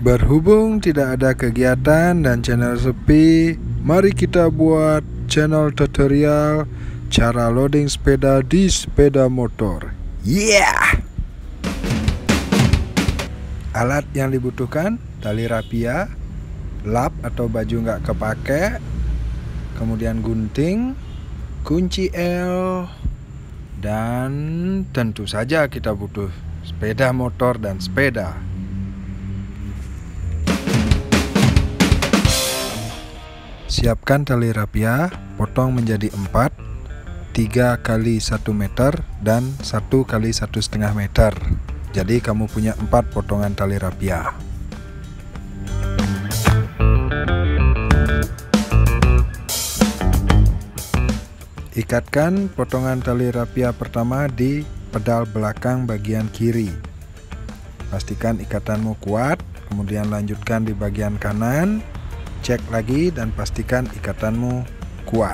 Berhubung tidak ada kegiatan dan channel sepi, mari kita buat channel tutorial cara loading sepeda di sepeda motor. Yeah! Alat yang dibutuhkan: tali rapia, lap atau baju nggak kepake, kemudian gunting, kunci L, dan tentu saja kita butuh sepeda motor dan sepeda. Siapkan tali rapia, potong menjadi 4, 3 kali 1 meter dan 1 kali 1,5 meter. Jadi kamu punya 4 potongan tali rapia. Ikatkan potongan tali rapia pertama di pedal belakang bagian kiri. Pastikan ikatanmu kuat, kemudian lanjutkan di bagian kanan. Cek lagi dan pastikan ikatanmu kuat.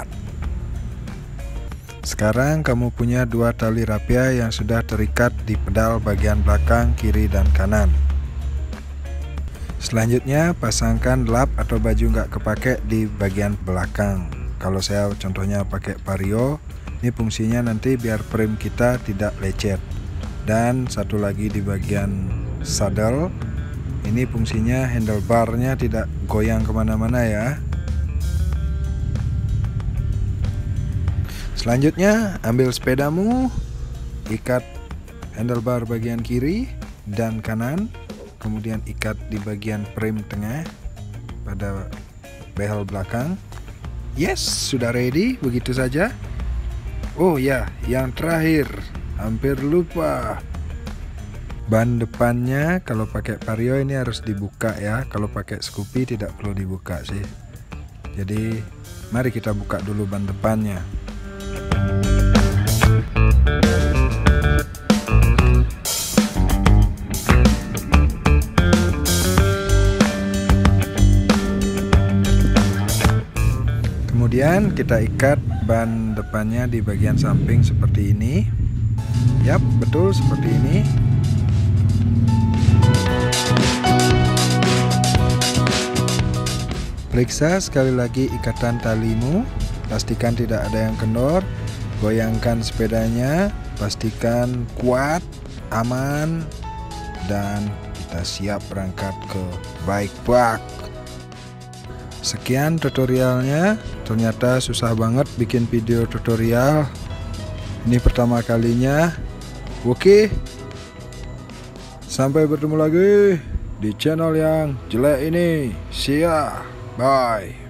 Sekarang kamu punya 2 tali rapia yang sudah terikat di pedal bagian belakang kiri dan kanan. Selanjutnya pasangkan lap atau baju nggak kepake di bagian belakang. Kalau saya contohnya pakai Vario, ini fungsinya nanti biar frame kita tidak lecet. Dan satu lagi di bagian saddle, ini fungsinya handlebarnya tidak goyang kemana-mana ya. Selanjutnya ambil sepedamu, ikat handlebar bagian kiri dan kanan, kemudian ikat di bagian frame tengah pada behel belakang. Yes, sudah ready, begitu saja. Oh ya, yang terakhir, hampir lupa. Ban depannya kalau pakai Vario ini harus dibuka ya. Kalau pakai Scoopy tidak perlu dibuka sih. Jadi mari kita buka dulu ban depannya. Kemudian kita ikat ban depannya di bagian samping seperti ini. Yap, betul seperti ini. Periksa sekali lagi ikatan talimu, pastikan tidak ada yang kendor. Goyangkan sepedanya, pastikan kuat, aman, dan kita siap berangkat ke bike park. Sekian tutorialnya. Ternyata susah banget bikin video tutorial. Ini pertama kalinya. Oke, sampai bertemu lagi di channel yang jelek ini. See ya. Bye.